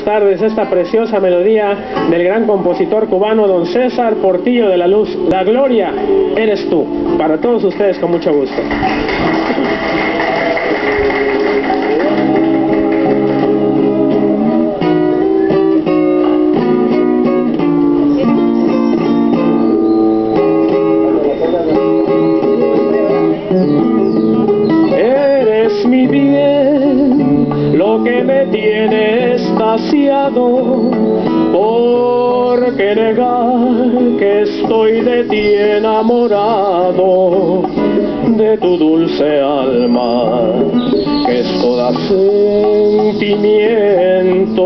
tardes esta preciosa melodía del gran compositor cubano don César Portillo de la Luz. La gloria eres tú. Para todos ustedes con mucho gusto. Eres mi bien, lo que me tiene extasiado. ¿Por qué negar que estoy de ti enamorado? De tu dulce alma, que es toda sentimiento.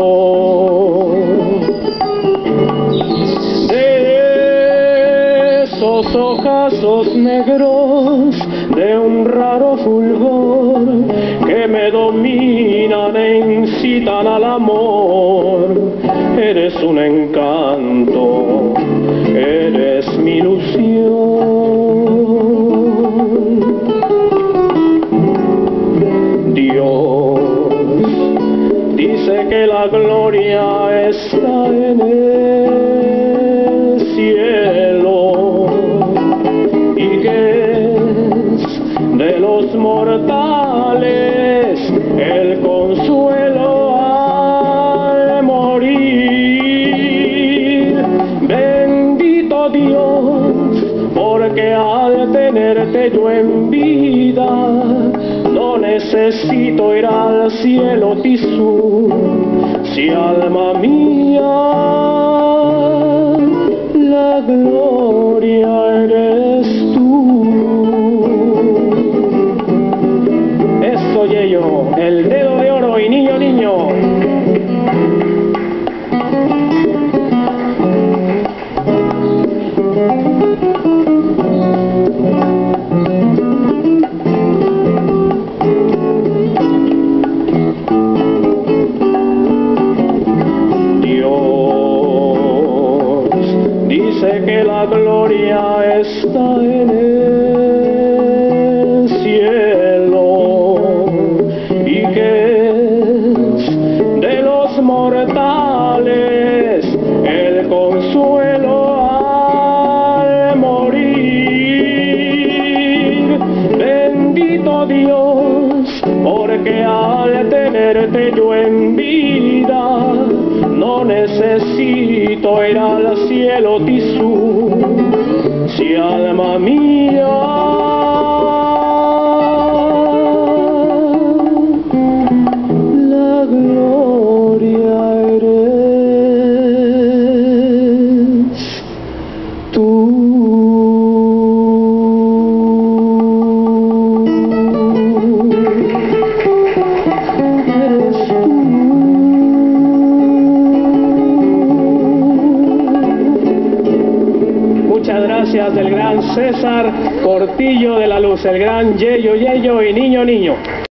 De esos ojazos negros, de un raro fulgor que me dominan e incitan al amor. Eres un encanto, eres mi ilusión. Dios dice que la gloria está en el cielo y que es de los mortales el consuelo al morir. Bendito Dios, porque al tenerte yo en vida no necesito ir al cielo tisú. Si alma mía, la gloria eres tú. Eso, Yeyo, el dedo de oro y niño, niño. Dice que la gloria está en el cielo y que es de los mortales el consuelo al morir. Bendito Dios, porque al tenerte yo en vida no necesito ir al cielo tisú. Si alma mía, la gloria eres tú. Eres tú. Muchas gracias del gran César Portillo de la Luz, el gran Yeyo Yeyo y niño niño.